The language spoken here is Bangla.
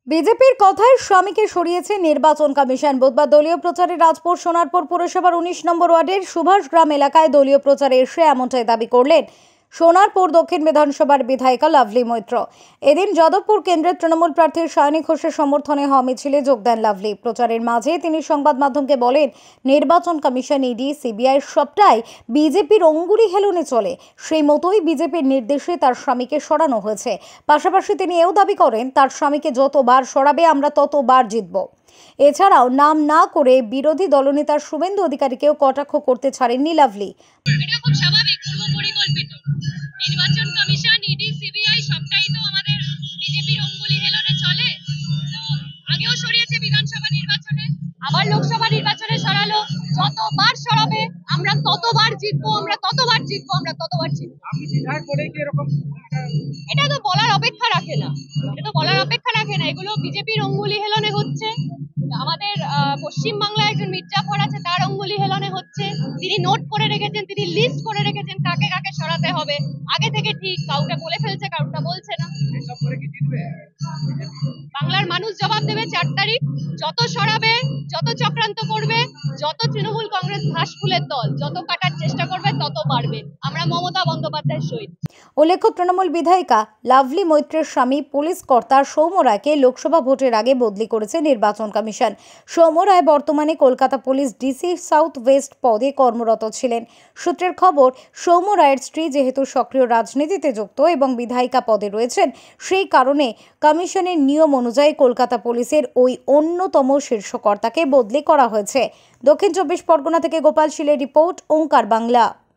বিজেপির কথায় স্বামীকে সরিয়েছে নির্বাচন কমিশন। বুধবার দলীয় প্রচারে রাজপুর সোনারপুর পুরসভার ১৯ নম্বর ওয়ার্ডের সুভাষগ্রাম এলাকায় দলীয় প্রচারে এসে এমনটাই দাবি করলেন সোনারপুর দক্ষিণ বিধানসভার বিধায়িকা লাভলি মৈত্র। এদিন যাদবপুর কেন্দ্রের তৃণমূল প্রার্থী সায়নী ঘোষের সমর্থনে হওয়া মিছিলে যোগ দেন লাভলি। প্রচারের মাঝে তিনি সংবাদ মাধ্যমকে বলেন, নির্বাচন কমিশন, ইডি, সিবিআই সবটাই বিজেপির অঙ্গুলি হেলনে চলে। সেই মতোই বিজেপির নির্দেশে তার স্বামীকে সরানো হয়েছে। পাশাপাশি তিনি এও দাবি করেন, তার স্বামীকে যতবার সরাবে আমরা ততবার জিতব। এছাড়াও নাম না করে বিরোধী দলনেতা শুভেন্দু অধিকারীকেও কটাক্ষ করতে ছাড়েননি লাভলি। এটা খুব স্বাভাবিক, পূর্ব পরিকল্পিত। নির্বাচন কমিশন, ইডি, সিবিআই সবটাই তো আমাদের বিজেপির অঙ্গুলি হেলনে চলে। তো আগেও সরিয়েছে বিধানসভা নির্বাচনে, আবার লোকসভা নির্বাচনে সরালো। যতবার সরাবে আমরা ততবার জিতবো, আমরা ততবার জিতবো, আমরা ততবার জিতবো। আপনি বিধায়ক বলেই কি এরকম? এটা তো বলার অপেক্ষা রাখে না, এটা তো বলার অপেক্ষা রাখে না। এগুলো বিজেপির অঙ্গুলি হেলনে হচ্ছে। আমাদের পশ্চিমবাংলায় একজন মির্জাফর আছে, তার অঙ্গুলি হেলনে হচ্ছে। তিনি নোট করে রেখেছেন, তিনি লিস্ট করে রেখেছেন কাকে কাকে সরাতে হবে। আগে থেকে ঠিক কাউকে বলে ফেলছে, কাউটা বলছে না। এসব করে কি জিতবে? বাংলার মানুষ জবাব দেবে ৪ তারিখ। যত সরাবে, যত চক্রান্ত করবে, যত তৃণমূল কংগ্রেস ঘাস ফুলের দল যত কাটার চেষ্টা করবে, তত বাড়বে। আমরা মমতা বন্দ্যোপাধ্যায়ের সহিত। উল্লেখ্য, তৃণমূল বিধায়িকা লাভলি মৈত্রের স্বামী পুলিশ কর্তা সৌম্য রায়কে লোকসভা ভোটের আগে বদলি করেছে নির্বাচন কমিশন। সৌম্য রায় বর্তমানে Kolkata police DC south west পদে কর্মরত ছিলেন। সূত্রের খবর, সৌম্য রায়ের স্ত্রী যেহেতু সক্রিয় রাজনীতিতে যুক্ত এবং বিধায়িকা পদে রয়েছেন, সেই কারণে কমিশনের নিয়ম অনুযায়ী কলকাতা পুলিশের ওই অন্যতম শীর্ষ কর্তাকে বদলি করা হয়েছে। দক্ষিণ ২৪ পরগনা থেকে গোপাল শীলের রিপোর্ট, ওঙ্কার বাংলা।